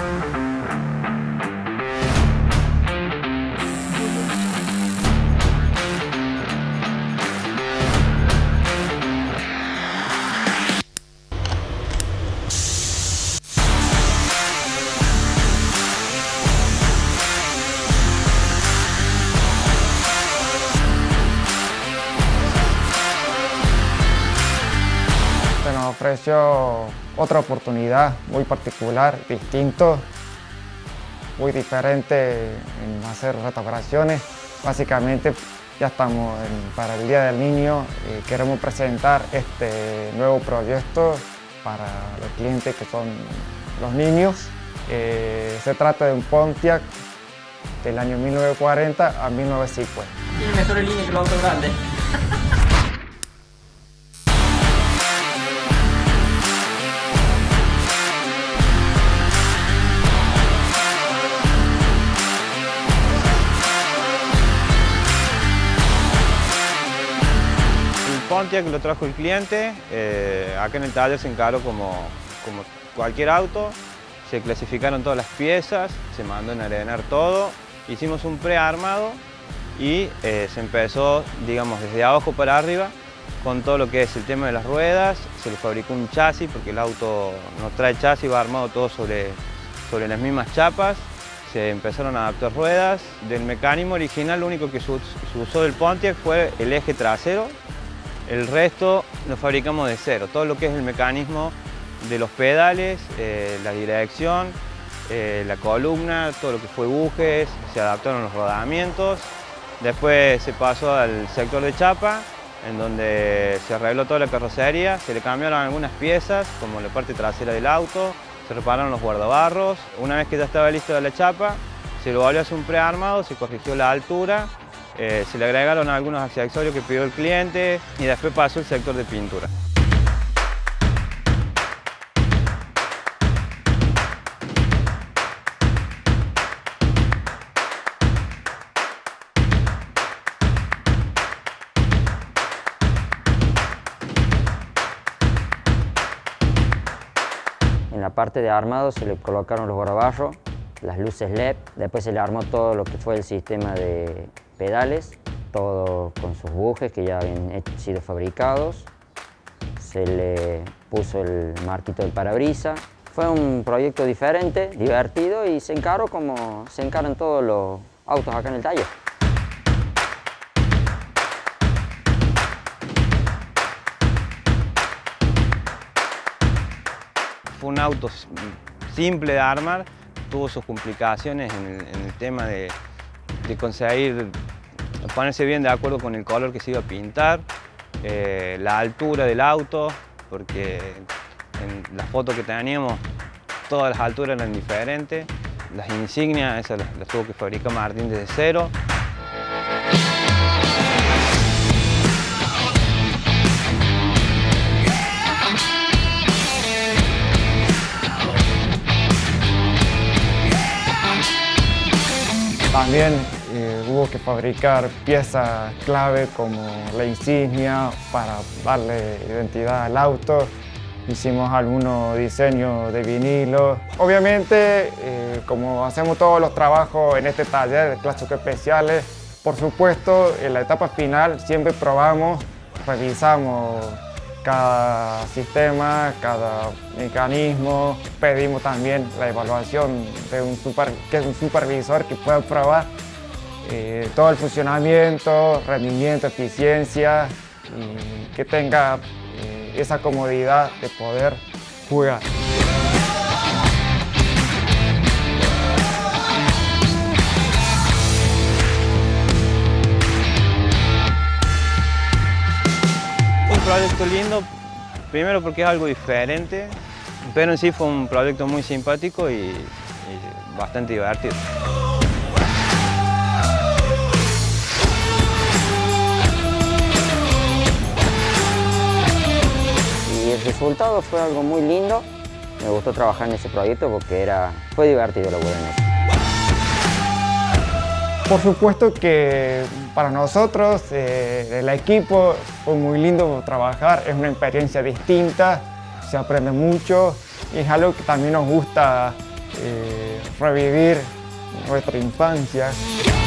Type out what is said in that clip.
Se nos ofreció otra oportunidad muy particular, distinto, muy diferente en hacer restauraciones. Básicamente ya estamos para el Día del Niño y queremos presentar este nuevo proyecto para los clientes que son los niños. Se trata de un Pontiac del año 1940 a 1950. Tiene mejores líneas que los autos grandes. Pontiac lo trajo el cliente, acá en el taller se encaró como cualquier auto, se clasificaron todas las piezas, se mandó a enherenar todo, hicimos un prearmado y se empezó, digamos, desde abajo para arriba con todo lo que es el tema de las ruedas. Se le fabricó un chasis porque el auto no trae chasis, va armado todo sobre las mismas chapas. Se empezaron a adaptar ruedas. Del mecanismo original lo único que se usó del Pontiac fue el eje trasero. El resto lo fabricamos de cero, todo lo que es el mecanismo de los pedales, la dirección, la columna, todo lo que fue bujes, se adaptaron los rodamientos. Después se pasó al sector de chapa, en donde se arregló toda la carrocería, se le cambiaron algunas piezas, como la parte trasera del auto, se repararon los guardabarros. Una vez que ya estaba listo la chapa, se lo volvió a hacer un prearmado, se corrigió la altura. Se le agregaron algunos accesorios que pidió el cliente y después pasó el sector de pintura. En la parte de armado se le colocaron los guardabarros, las luces LED, después se le armó todo lo que fue el sistema de pedales, todo con sus bujes que ya habían sido fabricados. Se le puso el marquito del parabrisas. Fue un proyecto diferente, divertido y se encaró como se encaran todos los autos acá en el taller. Fue un auto simple de armar, tuvo sus complicaciones en el tema de conseguir ponerse bien de acuerdo con el color que se iba a pintar, la altura del auto, porque en la foto que teníamos todas las alturas eran diferentes, las insignias esas las tuvo que fabricar Martín desde cero. También hubo que fabricar piezas clave como la insignia para darle identidad al auto. Hicimos algunos diseños de vinilo. Obviamente, como hacemos todos los trabajos en este taller de clásicos especiales, por supuesto, en la etapa final siempre probamos, revisamos cada sistema, cada mecanismo. Pedimos también la evaluación de un supervisor que pueda probar todo el funcionamiento, rendimiento, eficiencia y que tenga esa comodidad de poder jugar. Un proyecto lindo, primero porque es algo diferente, pero en sí fue un proyecto muy simpático y bastante divertido. Y el resultado fue algo muy lindo. Me gustó trabajar en ese proyecto porque fue divertido laburar en eso. Por supuesto que para nosotros, el equipo, fue muy lindo trabajar, es una experiencia distinta, se aprende mucho y es algo que también nos gusta revivir nuestra infancia.